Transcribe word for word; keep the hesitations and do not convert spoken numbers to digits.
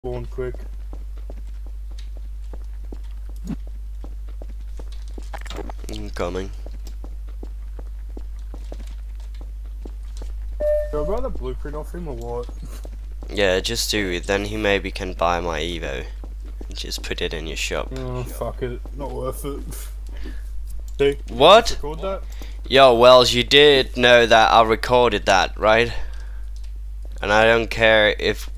Spawn quick. Incoming. Yo, I got the blueprint off him or what? Yeah, just do it. Then he maybe can buy my Evo. Just put it in your shop. Oh, fuck it. Not worth it. See? What? Record that? Yo, Wells, you did know that I recorded that, right? And I don't care if